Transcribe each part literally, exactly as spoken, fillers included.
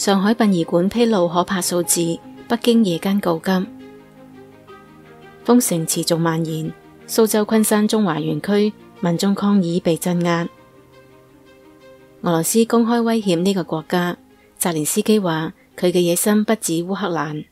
上海殯儀館披露可怕數字，北京夜間告急。封城持續蔓延，蘇州昆山中華園區民眾抗議被鎮壓。俄羅斯公開威脅呢個國家，澤連斯基話佢嘅野心不止烏克蘭。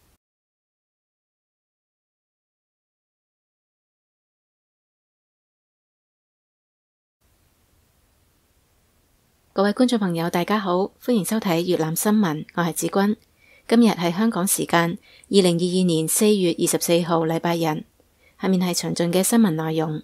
各位觀眾朋友大家好，歡迎收睇粵覽新聞，我係子君。今日係香港時間二零二二年四月二十四號禮拜日，下面係詳盡嘅新聞內容。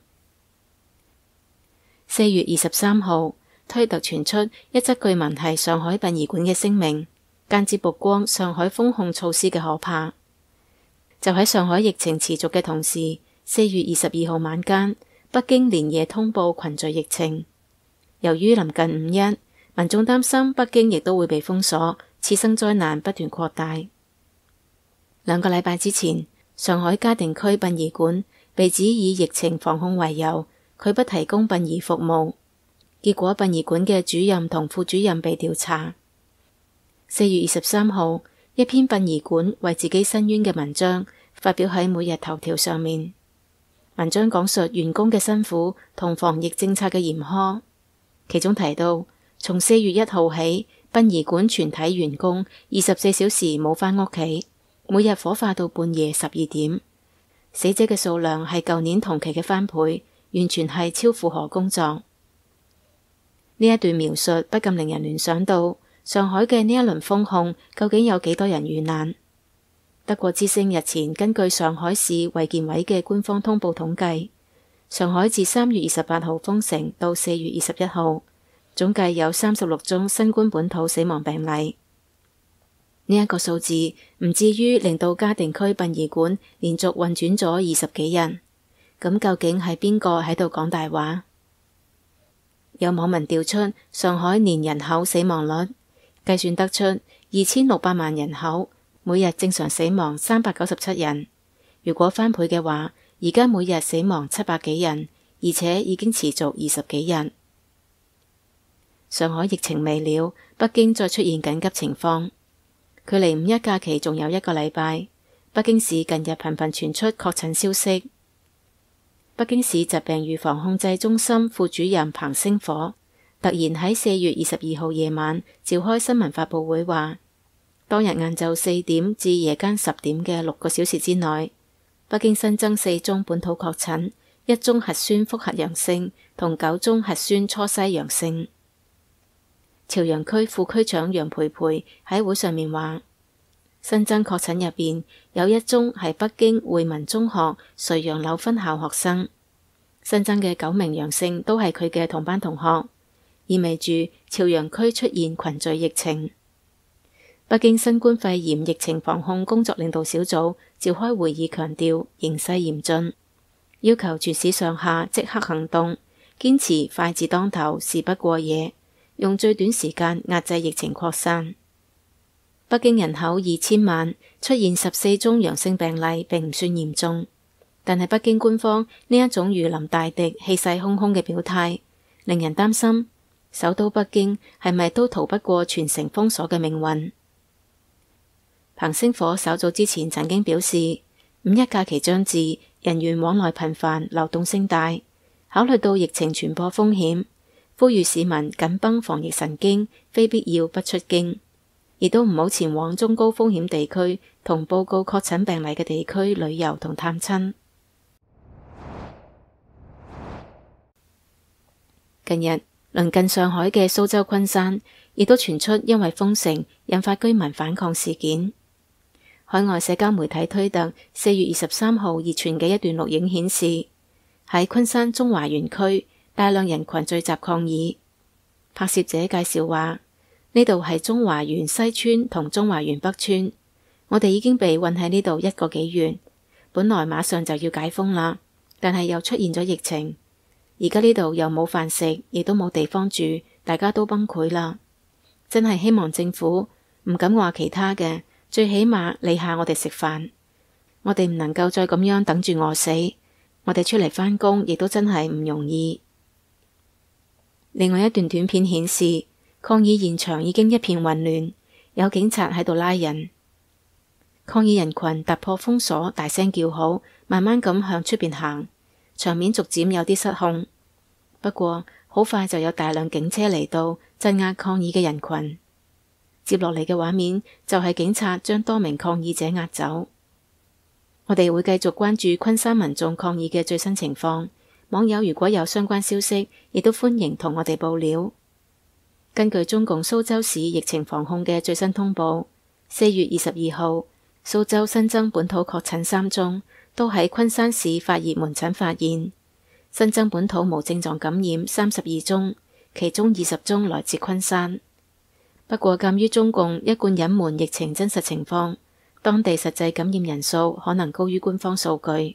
四月二十三號，推特傳出一則據聞係上海殯儀館嘅聲明，間接曝光上海封控措施嘅可怕。就喺上海疫情持續嘅同時，四月二十二號晚間，北京連夜通報群聚疫情。由於臨近五一，民眾擔心北京亦都會被封鎖，次生災難不斷擴大。兩個禮拜之前，上海嘉定區殯儀館被指以疫情防控為由，拒不提供殯儀服務，結果殯儀館嘅主任同副主任被調查。四月二十三號，一篇殯儀館為自己申冤嘅文章發表喺每日頭條上面。文章講述員工嘅辛苦同防疫政策嘅嚴苛。其中提到，從四月一號起，殯儀館全體員工二十四小時冇返屋企，每日火化到半夜十二點，死者嘅數量係舊年同期嘅翻倍，完全係超負荷工作。呢一段描述不禁令人聯想到，上海嘅呢一輪封控究竟有幾多人遇難？德國之聲日前根據上海市衛健委嘅官方通報統計，上海自三月二十八號封城到四月二十一號，總計有三十六宗新冠本土死亡病例。呢、這、一個數字唔至於令到嘉定區殯儀館連續運轉咗二十幾日。咁究竟係邊個喺度講大話？有網民調出上海年人口死亡率，計算得出二千六百萬人口，每日正常死亡三百九十七人。如果翻倍嘅話，而家每日死亡七百幾人，而且已經持續二十幾日。上海疫情未了，北京再出現緊急情況。距離五一假期仲有一個禮拜，北京市近日頻頻傳出確診消息。北京市疾病預防控制中心副主任彭星火突然喺四月二十二號夜晚召開新聞發佈會話，當日晏晝四點至夜間十點嘅六個小時之內，北京新增四宗本土確診，一宗核酸複核陽性，同九宗核酸初篩陽性。朝陽區副區長楊培培喺會上面話，新增確診入邊有一宗係北京匯民中學垂楊柳分校學生，新增嘅九名陽性都係佢嘅同班同學，意味住朝陽區出現群聚疫情。北京新冠肺炎疫情防控工作領導小組召開會議，強調形勢嚴峻，要求全市上下即刻行動，堅持快字當頭，事不過夜，用最短時間壓制疫情擴散。北京人口二千萬，出現十四宗陽性病例並唔算嚴重，但係北京官方呢一種如臨大敵、氣勢洶洶嘅表態，令人擔心首都北京係咪都逃不過全城封鎖嘅命運。彭星火稍早之前曾經表示，五一假期將至，人員往來頻繁，流動性大，考慮到疫情傳播風險，呼籲市民緊繃防疫神經，非必要不出京，亦都唔好前往中高風險地區同報告確診病例嘅地區旅遊同探親。近日，鄰近上海嘅蘇州昆山亦都傳出因為封城引發居民反抗事件。海外社交媒體推特四月二十三號熱傳嘅一段錄影顯示，喺昆山中華園區大量人群聚集抗議。拍攝者介紹話，呢度係中華園西村同中華園北村，我哋已經被困喺呢度一個幾月，本來馬上就要解封啦，但係又出現咗疫情，而家呢度又冇飯食，亦都冇地方住，大家都崩潰啦。真係希望政府，唔敢話其他嘅，最起碼理下我哋食飯，我哋唔能夠再咁樣等住餓死，我哋出嚟返工亦都真係唔容易。另外一段短片顯示，抗議現場已經一片混亂， 有警察喺度拉人。抗議人群突破封鎖，大聲叫好，慢慢咁向出邊行，場面逐漸有啲失控。不過好快就有大量警車嚟到鎮壓抗議嘅人群。接落嚟嘅畫面就係警察將多名抗議者押走。我哋會繼續關注昆山民眾抗議嘅最新情況，網友如果有相關消息，亦都歡迎同我哋報料。根據中共蘇州市疫情防控嘅最新通報，四月二十二號，蘇州新增本土確診三宗，都喺昆山市發熱門診發現。新增本土無症狀感染三十二宗，其中二十宗來自昆山。不過鑒於中共一貫隱瞞疫情真實情況，當地實際感染人數可能高於官方數據。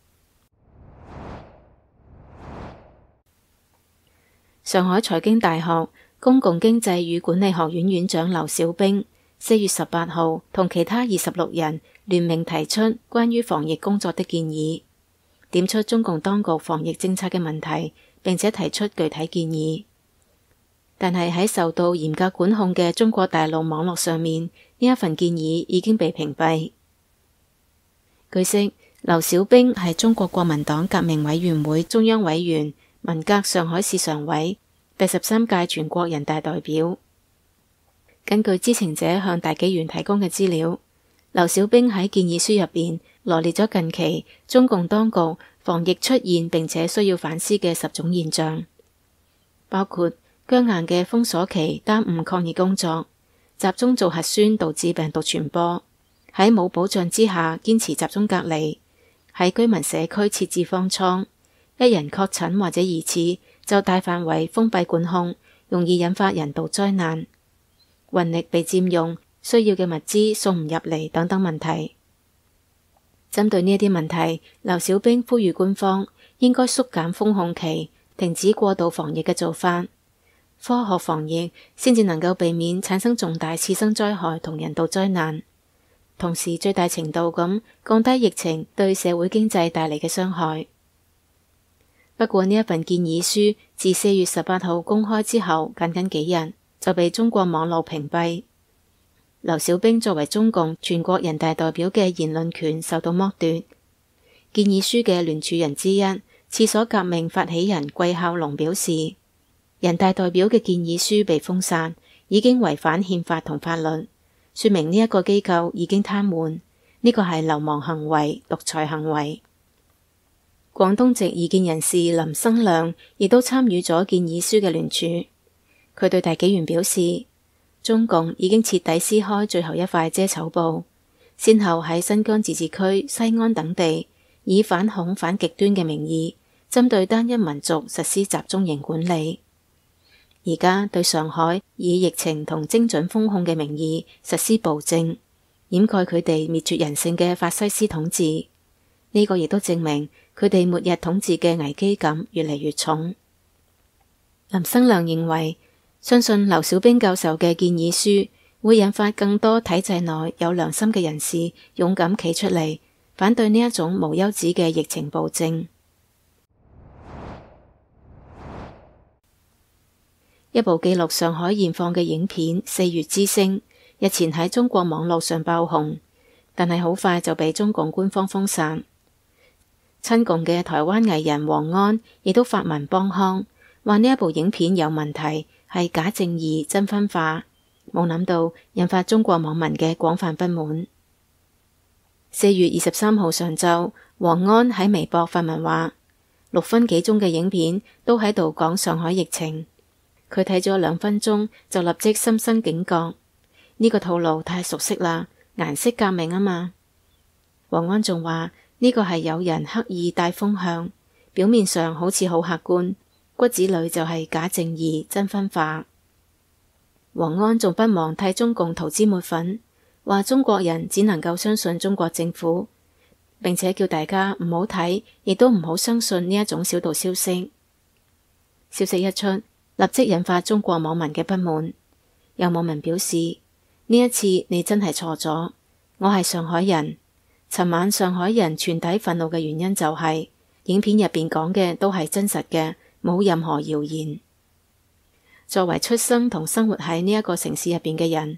上海財經大學公共經濟與管理學院院長劉小兵四月十八號同其他二十六人聯名提出關於防疫工作的建議，點出中共當局防疫政策嘅問題，並且提出具體建議。但係喺受到嚴格管控嘅中國大陸網絡上面，呢一份建議已經被屏蔽。據悉，劉小兵係中國國民黨革命委員會中央委員、文革上海市常委、第十三屆全國人大代表。根據知情者向大紀元提供嘅資料，劉小兵喺建議書入邊羅列咗近期中共當局防疫出現並且需要反思嘅十種現象，包括僵硬嘅封鎖期耽誤抗疫工作，集中做核酸導致病毒傳播，喺冇保障之下堅持集中隔離，喺居民社區設置方艙，一人確診或者疑似就大範圍封閉管控，容易引發人道災難，運力被佔用，需要嘅物資送唔入嚟等等問題。針對呢啲問題，劉小兵呼籲官方應該縮減封控期，停止過度防疫嘅做法。科學防疫先至能夠避免產生重大次生災害同人道災難，同時最大程度咁降低疫情對社會經濟帶嚟嘅傷害。不過呢一份建議書自四月十八號公開之後，僅僅幾日就被中國網絡屏蔽。劉小兵作為中共全國人大代表嘅言論權受到剝奪。建議書嘅聯署人之一，廁所革命發起人季孝龍表示，人大代表嘅建議書被封殺，已經違反憲法同法律，說明呢一個機構已經癱瘓，呢個係流氓行為、獨裁行為。廣東籍異見人士林生亮亦都參與咗建議書嘅聯署，佢對大紀元表示，中共已經徹底撕開最後一塊遮醜布，先後喺新疆自治區、西安等地以反恐反極端嘅名義，針對單一民族實施集中營管理。而家對上海以疫情同精準封控嘅名義實施暴政，掩蓋佢哋滅絕人性嘅法西斯統治。呢個亦都證明佢哋末日統治嘅危機感越嚟越重。林生亮認為，相信劉小兵教授嘅建議書會引發更多體制內有良心嘅人士勇敢企出嚟，反對呢一種無休止嘅疫情暴政。一部記錄上海現況嘅影片《四月之聲》日前喺中國網絡上爆紅，但係好快就被中共官方封殺。親共嘅台灣藝人黃安亦都發文幫腔，話呢一部影片有問題，係假正義真分化，冇諗到引發中國網民嘅廣泛不滿。四月二十三號上晝，黃安喺微博發文話，六分幾鐘嘅影片都喺度講上海疫情。佢睇咗兩分鐘就立即心生警覺，呢個套路太熟悉啦，顏色革命啊嘛。黃安仲話呢個係有人刻意帶風向，表面上好似好客觀，骨子裏就係假正義真分化。黃安仲不忘替中共塗脂抹粉，話中國人只能夠相信中國政府，並且叫大家唔好睇，亦都唔好相信呢一種小道消息。消息一出，立即引發中國網民嘅不滿，有網民表示，呢一次你真係錯咗，我係上海人。尋晚上海人全體憤怒嘅原因就係、是、影片入邊講嘅都係真實嘅，冇任何謠言。作為出生同生活喺呢一個城市入邊嘅人，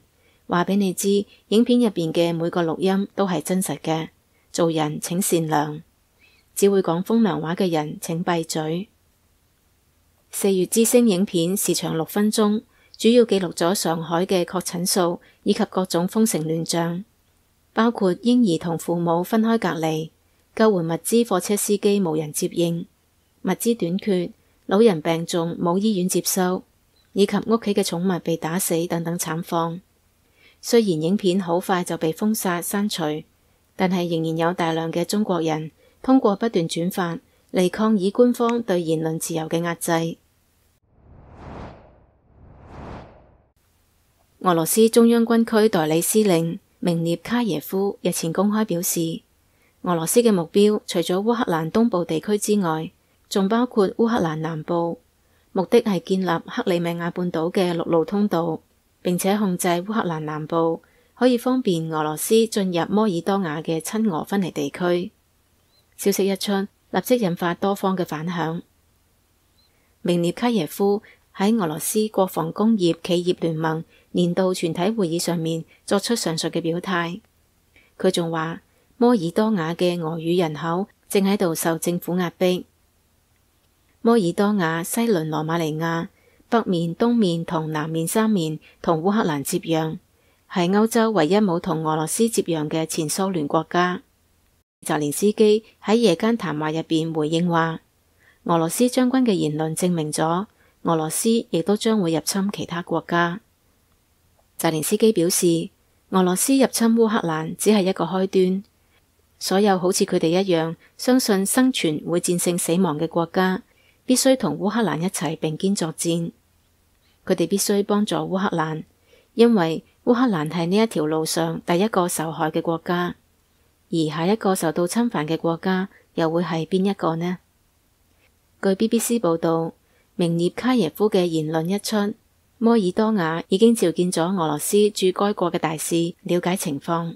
話俾你知，影片入邊嘅每個錄音都係真實嘅。做人請善良，只會講風涼話嘅人請閉嘴。四月之聲影片時長六分鐘，主要記錄咗上海嘅確診數以及各種封城亂象，包括嬰兒同父母分開隔離、救援物資貨車司機無人接應、物資短缺、老人病重冇醫院接收，以及屋企嘅寵物被打死等等慘況。雖然影片好快就被封殺刪除，但係仍然有大量嘅中國人通過不斷轉發嚟抗議官方對言論自由嘅壓制。俄羅斯中央軍區代理司令明涅卡耶夫日前公開表示，俄羅斯嘅目標除咗烏克蘭東部地區之外，仲包括烏克蘭南部，目的係建立克里米亞半島嘅陸路通道，並且控制烏克蘭南部，可以方便俄羅斯進入摩爾多瓦嘅親俄分離地區。消息一出，立即引發多方嘅反響。明涅卡耶夫喺俄羅斯國防工業企業聯盟年度全體會議上面作出上述嘅表態。佢仲話，摩爾多瓦嘅俄語人口正喺度受政府壓迫。摩爾多瓦西鄰羅馬尼亞，北面、東面同南面三面同烏克蘭接壤，係歐洲唯一冇同俄羅斯接壤嘅前蘇聯國家。澤連斯基喺夜間談話入邊回應話，俄羅斯將軍嘅言論證明咗俄羅斯亦都將會入侵其他國家。澤連斯基表示，俄羅斯入侵烏克蘭只係一個開端，所有好似佢哋一樣相信生存會戰勝死亡嘅國家，必須同烏克蘭一齊並肩作戰。佢哋必須幫助烏克蘭，因為烏克蘭係呢一條路上第一個受害嘅國家，而下一個受到侵犯嘅國家又會係邊一個呢？據 B B C 報道，明涅卡耶夫嘅言論一出，摩爾多瓦已經召見咗俄羅斯駐該國嘅大使，了解情況。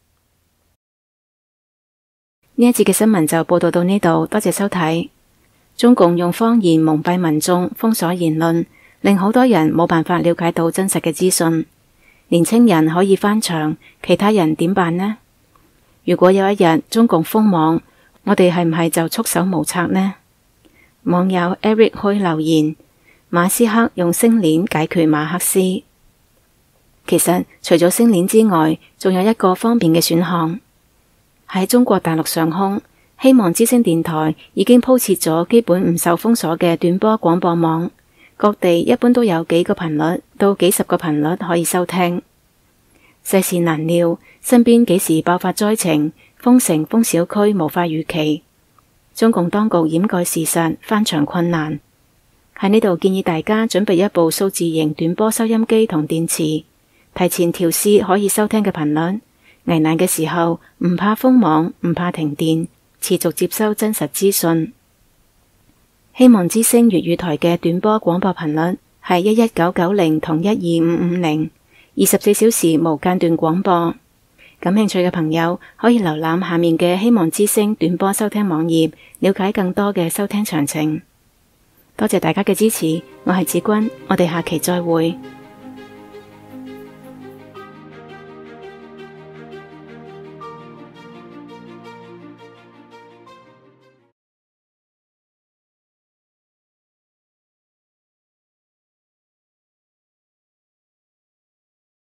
呢一節嘅新聞就報道到呢度，多謝收睇。中共用謊言蒙蔽民眾，封鎖言論，令好多人冇辦法了解到真實嘅資訊。年輕人可以翻牆，其他人點辦呢？如果有一日中共封網，我哋係唔係就束手無策呢？網友 Eric 去留言：馬斯克用星鏈解決馬克思。其實除咗星鏈之外，仲有一個方便嘅選項。喺中國大陸上空，希望之聲電台已經鋪設咗基本唔受封鎖嘅短波廣播網，各地一般都有幾個頻率到幾十個頻率可以收聽。世事難料，身邊幾時爆發災情，封城封小區無法預期。中共當局掩蓋事實，翻牆困難。喺呢度建議大家準備一部數字型短波收音機同電池，提前調試可以收聽嘅頻率。危難嘅時候唔怕封網，唔怕停電，持續接收真實資訊。希望之聲粵語台嘅短波廣播頻率係一一九九零同一二五五零，二十四小時無間斷廣播。感興趣嘅朋友可以瀏覽下面嘅希望之聲短波收聽網頁，了解更多嘅收聽詳情。多謝大家嘅支持，我係子君，我哋下期再會。